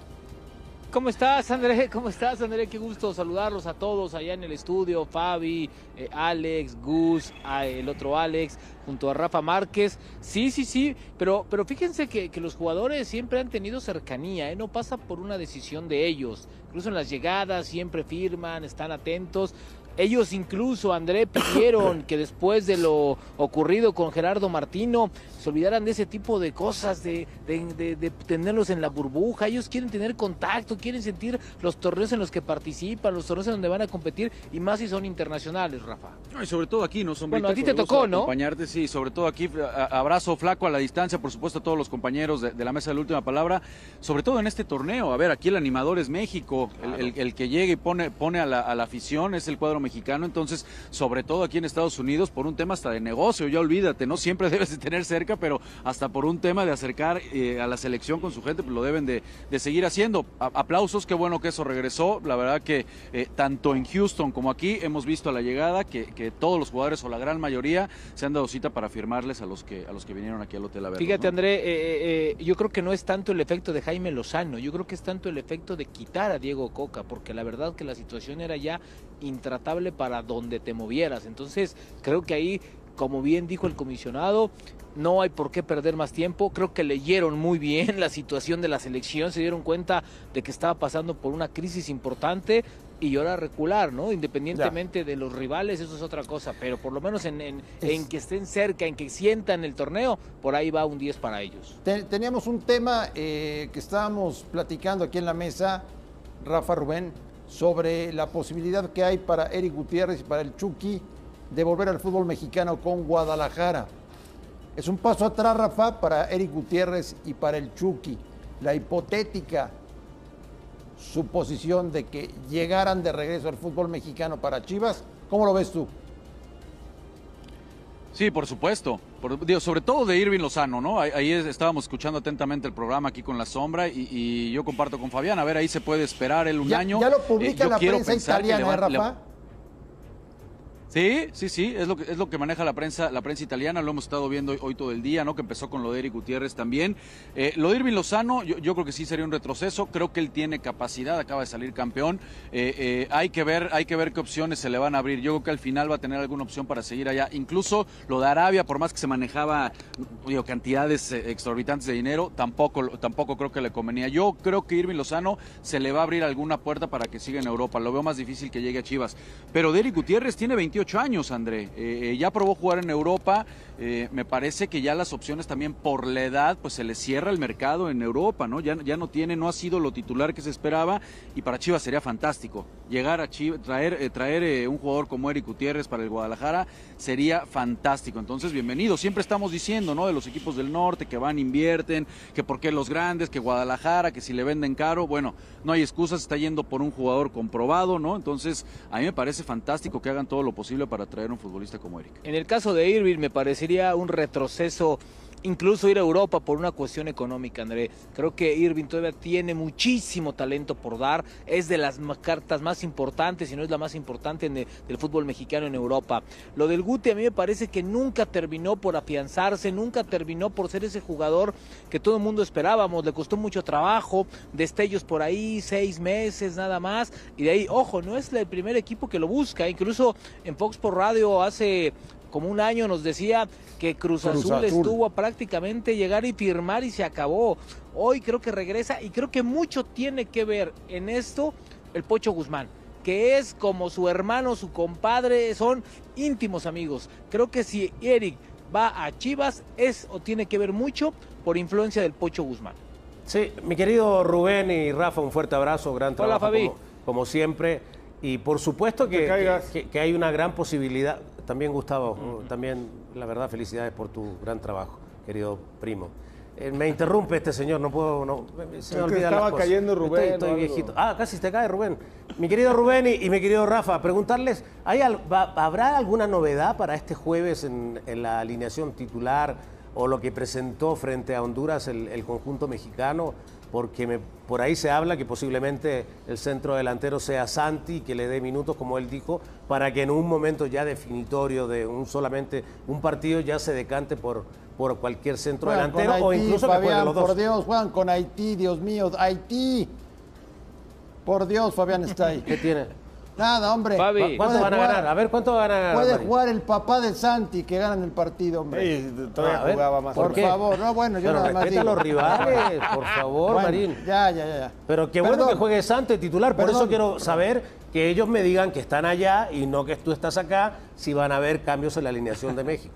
¿Cómo estás, André? ¿Cómo estás, André? Qué gusto saludarlos a todos allá en el estudio. Fabi, Alex, Gus, el otro Alex, junto a Rafa Márquez. Sí, pero fíjense que los jugadores siempre han tenido cercanía, no pasa por una decisión de ellos. Incluso en las llegadas siempre firman, están atentos. Ellos incluso, André, pidieron que después de lo ocurrido con Gerardo Martino se olvidaran de ese tipo de cosas, de tenerlos en la burbuja. Ellos quieren tener contacto, quieren sentir los torneos en los que participan, los torneos en donde van a competir, y más si son internacionales, Rafa. No, y sobre todo aquí, ¿no? Bueno, a ti te tocó, ¿no? Acompañarte, sí, sobre todo aquí, abrazo flaco a la distancia, por supuesto a todos los compañeros de la mesa de la última palabra, sobre todo en este torneo. A ver, aquí el animador es México, claro. el que llega y pone a la afición es el cuadro mexicano, entonces, sobre todo aquí en Estados Unidos, por un tema hasta de negocio, ya olvídate, no siempre debes de tener cerca, pero hasta por un tema de acercar a la selección con su gente, pues lo deben de seguir haciendo. Aplausos, qué bueno que eso regresó, la verdad que tanto en Houston como aquí hemos visto a la llegada que todos los jugadores o la gran mayoría se han dado cita para firmarles a los que vinieron aquí al hotel a verlos. Fíjate, ¿no? André, yo creo que no es tanto el efecto de Jaime Lozano, yo creo que es tanto el efecto de quitar a Diego Coca, porque la verdad que la situación era ya intratable para donde te movieras. Entonces, creo que ahí, como bien dijo el comisionado, no hay por qué perder más tiempo. Creo que leyeron muy bien la situación de la selección, se dieron cuenta de que estaba pasando por una crisis importante y ahora recular, ¿no? Independientemente de los rivales, eso es otra cosa, pero por lo menos en que estén cerca, en que sientan el torneo, por ahí va un 10 para ellos. Teníamos un tema que estábamos platicando aquí en la mesa, Rafa, Rubén, sobre la posibilidad que hay para Eric Gutiérrez y para el Chucky de volver al fútbol mexicano con Guadalajara. Es un paso atrás, Rafa, para Eric Gutiérrez y para el Chucky. La hipotética suposición de que llegaran de regreso al fútbol mexicano para Chivas, ¿cómo lo ves tú? Sí, por supuesto. Sobre todo de Irving Lozano, ¿no? Ahí estábamos escuchando atentamente el programa aquí con La Sombra y yo comparto con Fabián. A ver, ahí se puede esperar un año. Ya lo publica la prensa italiana, Rafa. Sí, es lo que maneja la prensa italiana, lo hemos estado viendo hoy todo el día, ¿no? Que empezó con lo de Eric Gutiérrez también. Lo de Irving Lozano, yo creo que sí sería un retroceso, creo que él tiene capacidad, acaba de salir campeón. Hay que ver qué opciones se le van a abrir. Yo creo que al final va a tener alguna opción para seguir allá. Incluso lo de Arabia, por más que se manejaba cantidades exorbitantes de dinero, tampoco creo que le convenía. Yo creo que Irving Lozano se le va a abrir alguna puerta para que siga en Europa. Lo veo más difícil que llegue a Chivas. Pero de Eric Gutiérrez tiene 28 años, André. Ya probó jugar en Europa. Me parece que ya las opciones también por la edad, pues se le cierra el mercado en Europa, ¿no? Ya no ha sido lo titular que se esperaba, y para Chivas sería fantástico. Llegar a Chivas, traer un jugador como Eric Gutiérrez para el Guadalajara sería fantástico. Entonces, bienvenido. Siempre estamos diciendo, ¿no? De los equipos del norte que van, invierten, que por qué los grandes, que Guadalajara, que si le venden caro. Bueno, no hay excusas, está yendo por un jugador comprobado, ¿no? Entonces, a mí me parece fantástico que hagan todo lo posible para traer un futbolista como Eric. En el caso de Irving me parecería un retroceso incluso ir a Europa por una cuestión económica, André. Creo que Irving todavía tiene muchísimo talento por dar, es de las cartas más importantes, si no es la más importante del fútbol mexicano en Europa. Lo del Guti a mí me parece que nunca terminó por afianzarse, nunca terminó por ser ese jugador que todo el mundo esperábamos. Le costó mucho trabajo, destellos por ahí, 6 meses nada más, y de ahí, ojo, no es el primer equipo que lo busca. Incluso en Fox por Radio hace como un año nos decía que Cruz Azul estuvo a prácticamente llegar y firmar y se acabó. Hoy creo que regresa y creo que mucho tiene que ver en esto el Pocho Guzmán, que es como su hermano, su compadre, son íntimos amigos. Creo que si Eric va a Chivas es o tiene que ver mucho por influencia del Pocho Guzmán. Sí, mi querido Rubén y Rafa, un fuerte abrazo, gran trabajo. Hola, Fabi. Como siempre. Y por supuesto que hay una gran posibilidad. También, Gustavo, también, la verdad, felicidades por tu gran trabajo, querido primo. Me interrumpe este señor, no puedo, se me olvidan las cosas. Cayendo Rubén. Estoy viejito. Casi te cae Rubén. Mi querido Rubén y mi querido Rafa, preguntarles, ¿habrá alguna novedad para este jueves en la alineación titular o lo que presentó frente a Honduras el conjunto mexicano? Porque por ahí se habla que posiblemente el centro delantero sea Santi, que le dé minutos, como él dijo, para que en un momento ya definitorio de solamente un partido ya se decante por cualquier centro delantero Haití, o incluso Fabián, que juegue los dos. por Dios, juegan con Haití, Dios mío, Haití. Por Dios, Fabián está ahí. ¿Qué tiene? Nada, hombre. Fabi. ¿Cuánto van a ganar? A ver, ¿cuánto van a ganar? Puede Marín? jugar el papá de Santi que ganan el partido, hombre. Sí, todavía A ver, jugaba más. Por favor, no, bueno, yo Pero nada más respeta a digo. los rivales, por favor, Bueno, Marín. Ya. Pero qué bueno Perdón. que juegue Santi titular, por Perdón. eso quiero saber que ellos me digan que están allá y no que tú estás acá, si van a haber cambios en la alineación de México.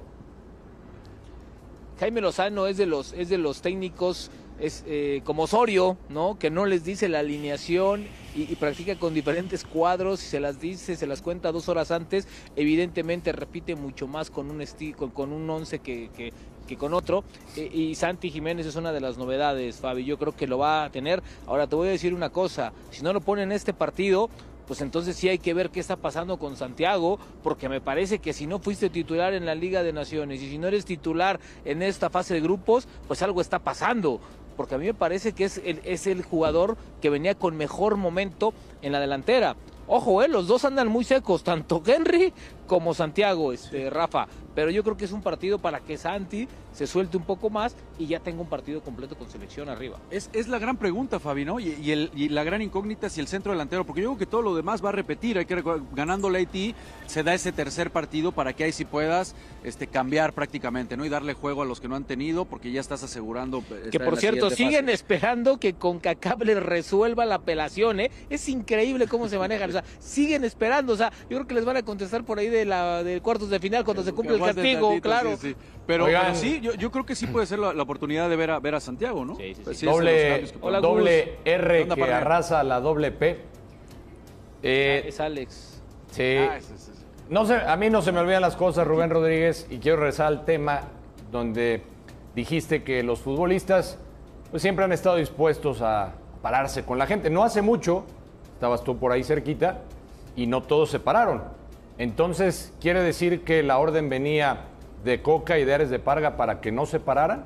Jaime Lozano es de los técnicos como Osorio, ¿no? Que no les dice la alineación y practica con diferentes cuadros y se las dice, se las cuenta 2 horas antes. Evidentemente repite mucho más con un 11 que con otro. Y Santi Jiménez es una de las novedades, Fabi. Yo creo que lo va a tener. Ahora te voy a decir una cosa, si no lo ponen en este partido, pues entonces sí hay que ver qué está pasando con Santiago, porque me parece que si no fuiste titular en la Liga de Naciones y si no eres titular en esta fase de grupos, pues algo está pasando, porque a mí me parece que es el jugador que venía con mejor momento en la delantera. Ojo, los dos andan muy secos, tanto Henry como Santiago, Rafa. Pero yo creo que es un partido para que Santi se suelte un poco más y ya tenga un partido completo con selección arriba. Es la gran pregunta, Fabi, ¿no? Y la gran incógnita es si el centro delantero, porque yo creo que todo lo demás va a repetir. Hay que recordar, ganando la Haití, se da ese tercer partido para que ahí sí puedas cambiar prácticamente, ¿no? Y darle juego a los que no han tenido, porque ya estás asegurando. Que por cierto, siguen esperando que CONCACAF les resuelva la apelación, ¿eh? Es increíble cómo se manejan, o sea, siguen esperando, o sea, yo creo que les van a contestar por ahí de cuartos de final cuando se cumple el castigo, tantito, claro. Sí. Pero sí, yo creo que sí puede ser la oportunidad de ver a Santiago, ¿no? Sí. Pues doble R que partner? arrasa la doble P. Es Alex. Sí. No sé, a mí no se me olvidan las cosas, Rubén Rodríguez, y quiero regresar al tema donde dijiste que los futbolistas pues siempre han estado dispuestos a pararse con la gente. No hace mucho, estabas tú por ahí cerquita, y no todos se pararon. Entonces, ¿quiere decir que la orden venía de Coca y de Ares de Parga para que no se pararan?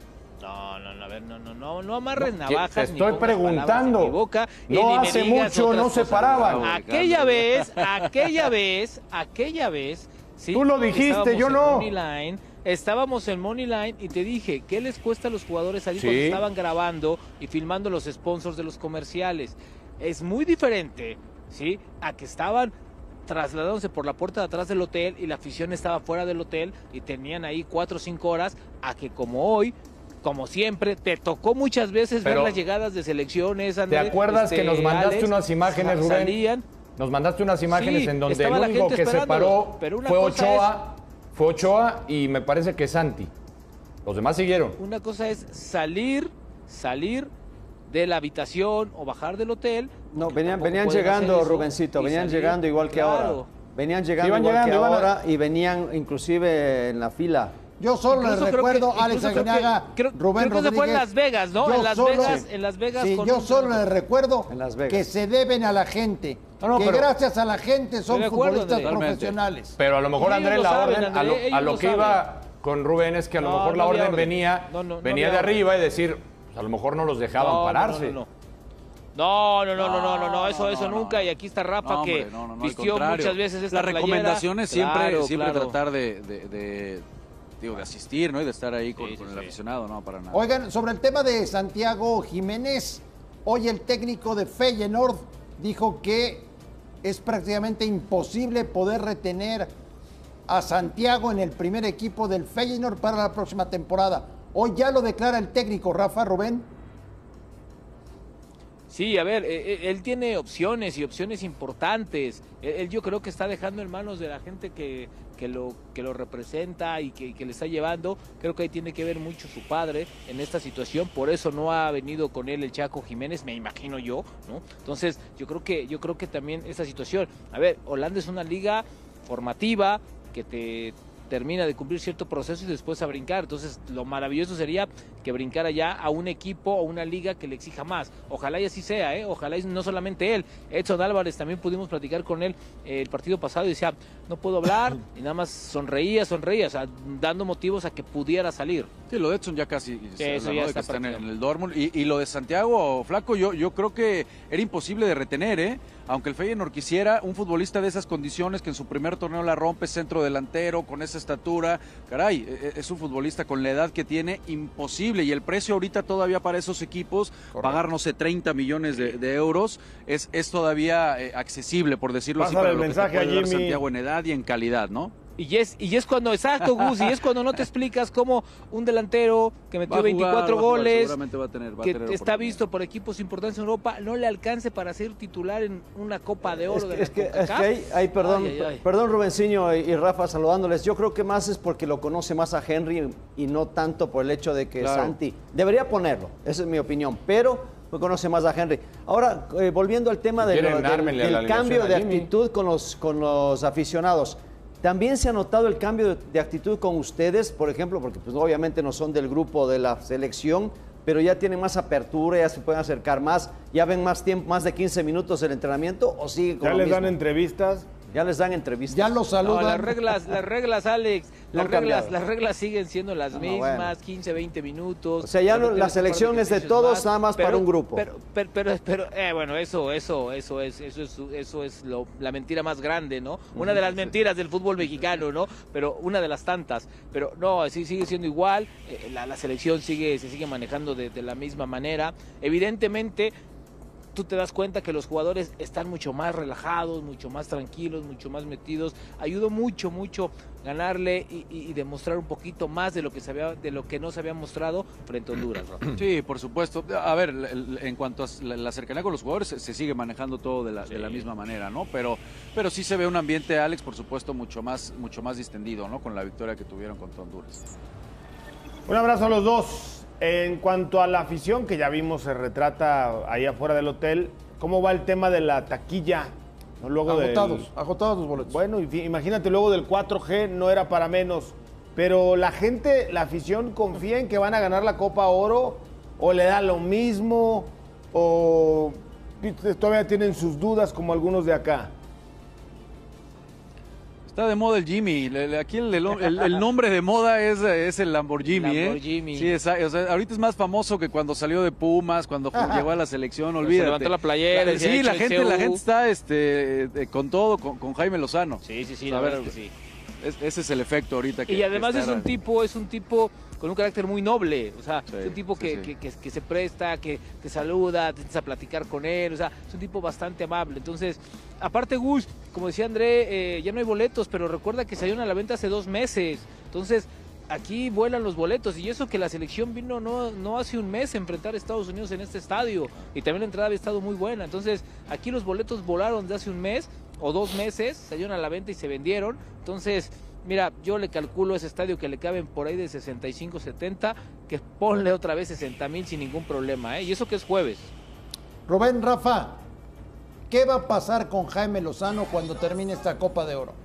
No amarres navajas. Te estoy ni preguntando. En mi boca, no ni hace me digas mucho no otras se cosas. paraban. Aquella vez, ¿sí? Tú lo dijiste, yo no. Estábamos en Moneyline y te dije, ¿qué les cuesta a los jugadores salir Sí. cuando estaban grabando y filmando los sponsors de los comerciales? Es muy diferente, ¿sí? A que estaban trasladándose por la puerta de atrás del hotel y la afición estaba fuera del hotel y tenían ahí 4 o 5 horas, a que como hoy, como siempre, te tocó muchas veces ver las llegadas de selecciones, André. ¿Te acuerdas que nos mandaste Alex, unas imágenes, Rubén? Salían. Nos mandaste unas imágenes Sí, en donde el estaba la único gente que se esperándolo, paró pero una fue cosa Ochoa y me parece que Santi. Los demás siguieron. Una cosa es salir de la habitación o bajar del hotel. No, venían pueden llegando, hacer eso Rubencito, y venían salir, llegando igual que claro. ahora. Venían llegando Iban igual llegando, que iban a- ahora y venían inclusive en la fila. Yo solo les Incluso creo recuerdo, que- Alex incluso creo Aguinaga, que- Rubén creo que se fue en Rodríguez. Las Vegas, ¿no? Yo En Las solo- Vegas, en Las Vegas. Sí, con yo un- solo les recuerdo En Las Vegas. que se deben a la gente. No, que pero- gracias a la gente son Estoy de acuerdo, futbolistas André. profesionales. Pero a lo mejor, Y Andrés, ellos la lo saben, orden, André, a ellos lo lo que saben. iba con Rubén es que a lo No, mejor no la había orden orden. venía, No venía había de orden. arriba y decir, pues, a lo mejor no los dejaban pararse. No, eso nunca. Y aquí está Rafa No, que hombre, no, al vistió contrario. muchas veces esta La recomendación playera. es siempre Claro. tratar de asistir, ¿no? Y de estar ahí con el aficionado, no, para nada. Oigan, sobre el tema de Santiago Jiménez, hoy el técnico de Feyenoord dijo que es prácticamente imposible poder retener a Santiago en el primer equipo del Feyenoord para la próxima temporada. Hoy ya lo declara el técnico, Rafa, Rubén. Sí, a ver, él tiene opciones y opciones importantes. Él yo creo que está dejando en manos de la gente que lo representa y que le está llevando. Creo que ahí tiene que ver mucho su padre en esta situación. Por eso no ha venido con él el Chaco Jiménez, me imagino yo, ¿no? Entonces, yo creo que también esta situación. A ver, Holanda es una liga formativa que te termina de cumplir cierto proceso y después a brincar. Entonces, lo maravilloso sería que brincara ya a un equipo o una liga que le exija más. Ojalá y así sea, ojalá y no solamente él. Edson Álvarez, también pudimos platicar con él el partido pasado y decía, no puedo hablar, y nada más sonreía, o sea, dando motivos a que pudiera salir. Sí, lo de Edson ya casi eso ya está en el Dortmund. Y lo de Santiago, Flaco, yo creo que era imposible de retener, aunque el Feyenoord quisiera un futbolista de esas condiciones que en su primer torneo la rompe, centro delantero, con esa estatura, caray, es un futbolista con la edad que tiene imposible, y el precio ahorita todavía para esos equipos, correcto, pagar, no sé, 30 millones de euros, es todavía accesible, por decirlo así, para el lo mensaje que te puede a dar Jimmy. Santiago en edad y en calidad, ¿no? Y es cuando, exacto, Gus, y es cuando no te explicas cómo un delantero que metió 24 goles, seguramente va a tener está visto por equipos importantes en Europa, no le alcance para ser titular en una Copa de Oro es que perdón Rubensinho y Rafa saludándoles, yo creo que más es porque lo conoce más a Henry y no tanto por el hecho de que Santi debería ponerlo, esa es mi opinión, pero lo conoce más a Henry. Ahora, volviendo al tema del cambio de actitud con los aficionados, también se ha notado el cambio de actitud con ustedes, por ejemplo, porque pues obviamente no son del grupo de la selección, pero ya tienen más apertura, ya se pueden acercar más, ya ven más tiempo, más de 15 minutos el entrenamiento, o sigue con ¿Ya lo les mismo? dan entrevistas? Ya les dan entrevistas. Ya los saludan. No, las reglas, Alex, No las reglas siguen siendo las mismas, bueno. 15, 20 minutos. O sea, ya la selección es de todos, nada más para un grupo. Pero bueno, eso es la mentira más grande, ¿no? Una de las mentiras del fútbol mexicano, ¿no? Pero una de las tantas. Pero no, sí sigue siendo igual. La selección se sigue manejando de la misma manera. Evidentemente, tú te das cuenta que los jugadores están mucho más relajados, mucho más tranquilos, mucho más metidos. Ayudó mucho ganarle y demostrar un poquito más de lo que no se había mostrado frente a Honduras, ¿no? Sí, por supuesto. A ver, en cuanto a la cercanía con los jugadores, se sigue manejando todo de la misma manera, ¿no? Pero sí se ve un ambiente, Alex, por supuesto, mucho más distendido, ¿no? Con la victoria que tuvieron contra Honduras. Un abrazo a los dos. En cuanto a la afición, que ya vimos se retrata ahí afuera del hotel, ¿cómo va el tema de la taquilla? ¿No? Luego agotados los boletos. Bueno, imagínate, luego del 4G no era para menos. Pero la afición confía en que van a ganar la Copa Oro, o le da lo mismo, o todavía tienen sus dudas como algunos de acá. Está de moda el Jimmy. Aquí el nombre de moda es el Lamborghini. Sí, o sea, ahorita es más famoso que cuando salió de Pumas, cuando llegó a la selección, olvídate. Se levantó la playera. Sí, la gente está con todo, con Jaime Lozano. Sí, a ver, sí. Ese es el efecto ahorita. Y además es un tipo con un carácter muy noble, o sea, es un tipo que se presta, que te saluda, te empieza a platicar con él, o sea, es un tipo bastante amable. Entonces, aparte, Gus, como decía André, ya no hay boletos, pero recuerda que salieron a la venta hace 2 meses. Entonces, aquí vuelan los boletos, y eso que la selección vino no hace un mes a enfrentar a Estados Unidos en este estadio, y también la entrada había estado muy buena. Entonces, aquí los boletos volaron de hace un mes o 2 meses, salieron a la venta y se vendieron. Entonces, mira, yo le calculo a ese estadio que le caben por ahí de 65, 70, que ponle otra vez 60,000 sin ningún problema, y eso que es jueves. Rubén, Rafa, ¿qué va a pasar con Jaime Lozano cuando termine esta Copa de Oro?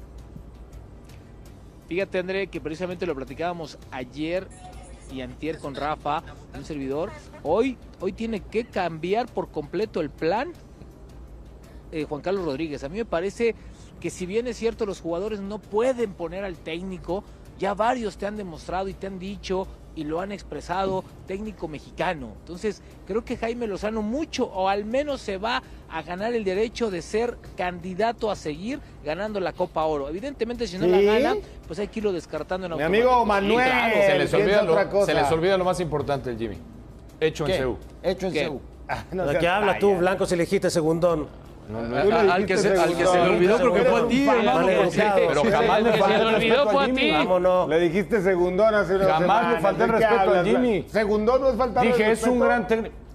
Fíjate, André, que precisamente lo platicábamos ayer y antier con Rafa, un servidor. Hoy tiene que cambiar por completo el plan Juan Carlos Rodríguez. A mí me parece que, si bien es cierto, los jugadores no pueden poner al técnico, ya varios te han demostrado y te han dicho y lo han expresado, técnico mexicano. Entonces, creo que Jaime Lozano o al menos se va a ganar el derecho de ser candidato a seguir ganando la Copa Oro. Evidentemente, si no la gana, pues hay que irlo descartando en automático. Mi amigo Manuel, sí, claro, se les olvida lo más importante del Jimmy. Hecho en CU. Hecho en CU. ¿De qué hablas tú, Blanco, si elegiste segundón? Al que se le olvidó, creo que fue a ti, hermano. Pero jamás le falté el respeto a Jimmy. Vámonos. Le dijiste segundón hace una semana. Jamás le falté el respeto a Jimmy. Segundón no es faltar el respeto. Dije, es un gran técnico.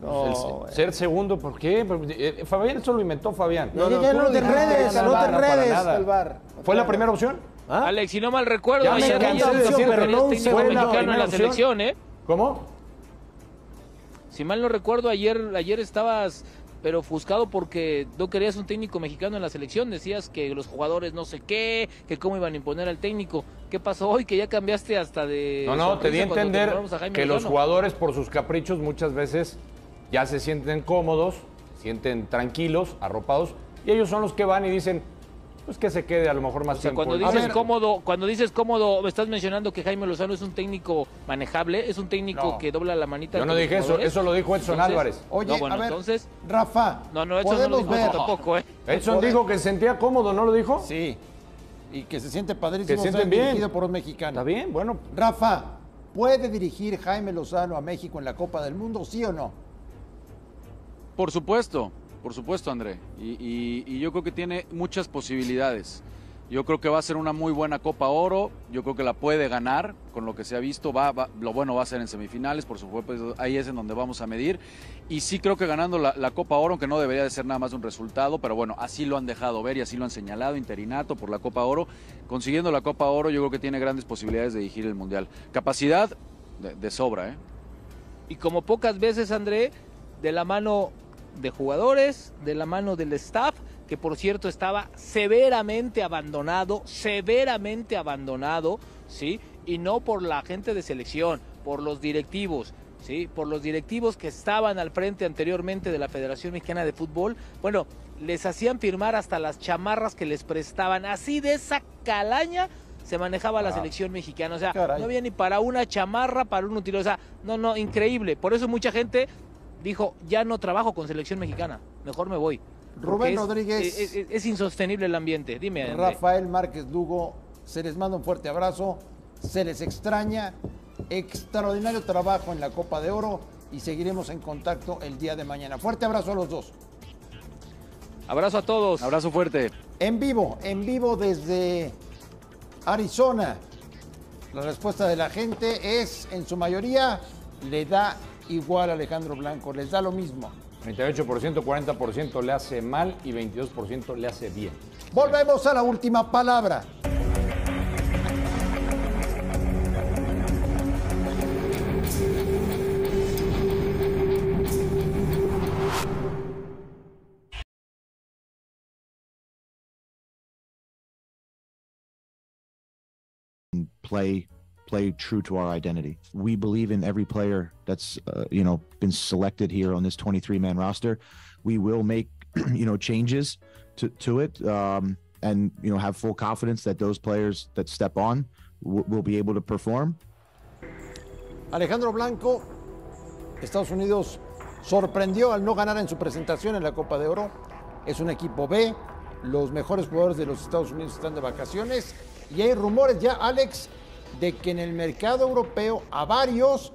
Ser segundo, ¿por qué? Fabián, eso lo inventó Fabián. No te enredes, no te enredes. ¿Fue la primera opción? ¿Ah? Alex, si no mal recuerdo, Ya ayer pero no un técnico segundo. mexicano en la selección, ¿eh? ¿Cómo? Si mal no recuerdo, ayer estabas pero ofuscado porque no querías un técnico mexicano en la selección. Decías que los jugadores no sé qué, que cómo iban a imponer al técnico. ¿Qué pasó hoy? Que ya cambiaste hasta de... No, te di a entender que los Lozano. jugadores por sus caprichos muchas veces ya se sienten cómodos, sienten tranquilos, arropados, y ellos son los que van y dicen, pues que se quede a lo mejor más O sea, tiempo. cuando dices cómodo, me estás mencionando que Jaime Lozano es un técnico manejable, es un técnico que dobla la manita. Yo no dije eso, eso lo dijo Edson Álvarez. Oye, bueno, a ver, entonces... Rafa, No, Edson no lo dijo ver. tampoco, ¿eh? Edson dijo que se sentía cómodo, ¿no lo dijo? Sí, y que se siente padrísimo Que sienten ser bien. dirigido por un mexicano. Está bien, bueno. Rafa, ¿puede dirigir Jaime Lozano a México en la Copa del Mundo, sí o no? Por supuesto, André. Y yo creo que tiene muchas posibilidades. Yo creo que va a ser una muy buena Copa Oro. Yo creo que la puede ganar con lo que se ha visto. Lo bueno va a ser en semifinales, por supuesto. Ahí es en donde vamos a medir. Y sí creo que ganando la Copa Oro, aunque no debería de ser nada más de un resultado, pero bueno, así lo han dejado ver y así lo han señalado, interinato por la Copa Oro. Consiguiendo la Copa Oro, yo creo que tiene grandes posibilidades de dirigir el Mundial. Capacidad de sobra, ¿eh? Y como pocas veces, André, de la mano de jugadores, de la mano del staff, que por cierto estaba severamente abandonado, ¿sí? Y no por la gente de selección, por los directivos, ¿sí? Por los directivos que estaban al frente anteriormente de la Federación Mexicana de Fútbol. Bueno, les hacían firmar hasta las chamarras que les prestaban. Así de esa calaña se manejaba la selección mexicana. O sea, no había ni para una chamarra, para un utilero. O sea, no, increíble. Por eso mucha gente dijo, ya no trabajo con selección mexicana, mejor me voy. Rubén Rodríguez. Es insostenible el ambiente. Dime, André. Rafael Márquez Lugo, se les manda un fuerte abrazo, se les extraña, extraordinario trabajo en la Copa de Oro y seguiremos en contacto el día de mañana. Fuerte abrazo a los dos. Abrazo a todos. Abrazo fuerte. En vivo desde Arizona. La respuesta de la gente es, en su mayoría, le da igual a Alejandro Blanco, les da lo mismo. 38%, 40% le hace mal y 22% le hace bien. Volvemos a la última palabra. Play true to our identity. We believe in every player that's been selected here on this 23-man roster. We will make changes to it and have full confidence that those players that step on will be able to perform. Alejandro Blanco, Estados Unidos sorprendió al no ganar en su presentación en la Copa de Oro. Es un equipo B, los mejores jugadores de los Estados Unidos están de vacaciones y hay rumores ya, Alex, de que en el mercado europeo a varios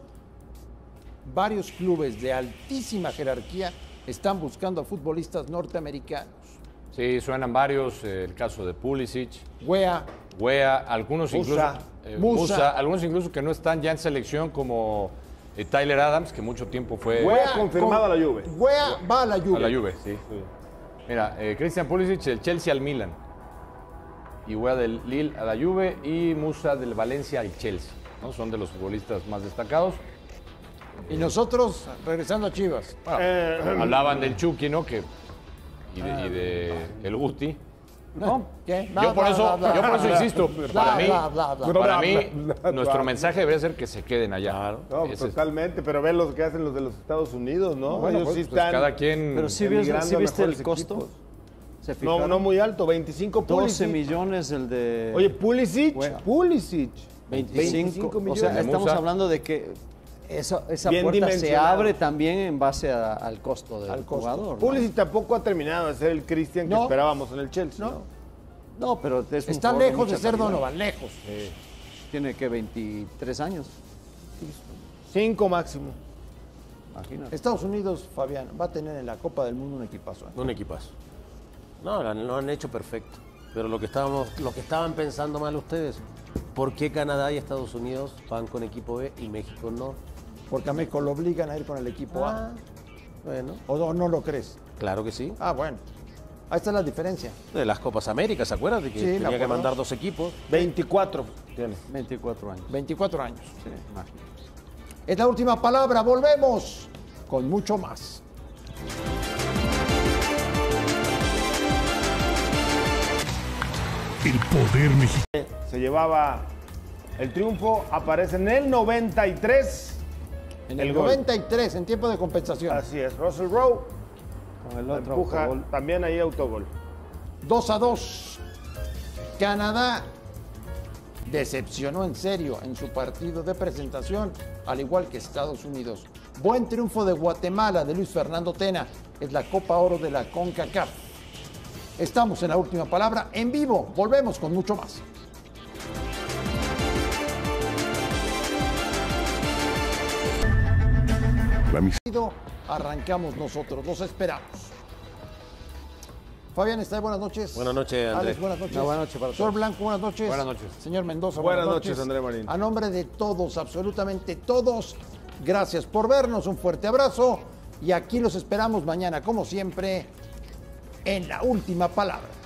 clubes de altísima jerarquía están buscando a futbolistas norteamericanos. Sí, suenan varios, el caso de Pulisic, Weah, algunos Musa, Musa, algunos incluso que no están ya en selección como Tyler Adams, que mucho tiempo fue... Weah confirmado a la Juve. Weah va a la Juve. A la Juve, sí. Mira, Christian Pulisic, el Chelsea al Milan. Y Weah del Lille a la Juve y Musa del Valencia al Chelsea, ¿no? Son de los futbolistas más destacados. Y nosotros, regresando a Chivas. Bueno, hablaban del Chucky, ¿no? Y de el Guti. ¿No? ¿Qué? Yo por eso insisto, para mí nuestro mensaje debería ser que se queden allá. No, totalmente, pero ve lo que hacen los de los Estados Unidos, ¿no? Bueno, ellos sí pues están. Cada quien. Pero sí viste el costo. No muy alto, 25 12 millones el de... Oye, Pulisic. 25 millones. O sea, estamos hablando de que esa Bien puerta se abre también en base al costo del jugador. Pulisic tampoco ha terminado de ser el Christian que esperábamos en el Chelsea. No, pero está lejos de ser Donovan, lejos. Tiene que 23 años. 5 máximo. Imagínate. Estados Unidos, Fabián, va a tener en la Copa del Mundo un equipazo. Un equipazo. No, lo han hecho perfecto. Pero lo que estaban pensando mal ustedes, ¿por qué Canadá y Estados Unidos van con equipo B y México no? Porque a México lo obligan a ir con el equipo A. Bueno. ¿O no lo crees? Claro que sí. Ah, bueno. Ahí está la diferencia. De las Copas Américas, ¿se acuerdan? De que Sí, me tenía que acuerdo. mandar 2 equipos. 24 tiene. 24 años. 24 años. Sí, imagínate. Es la última palabra. Volvemos con mucho más. El poder mexicano. Se llevaba el triunfo, aparece en el 93. En el gol. 93, en tiempo de compensación. Así es, Russell Rowe Con el la otro empuja, autogol. también ahí autogol. 2-2. Canadá decepcionó en serio en su partido de presentación, al igual que Estados Unidos. Buen triunfo de Guatemala, de Luis Fernando Tena. Es la Copa Oro de la CONCACAF. Estamos en la última palabra en vivo. Volvemos con mucho más. Arrancamos nosotros, los esperamos. Fabián está, buenas noches. Buenas noches, Andrés. Alex, buenas noches. Buenas noches para Señor todos. Blanco, buenas noches. Buenas noches. Señor Mendoza, Buenas noches, André Marín. A nombre de todos, absolutamente todos, gracias por vernos, un fuerte abrazo y aquí los esperamos mañana, como siempre, en la última palabra.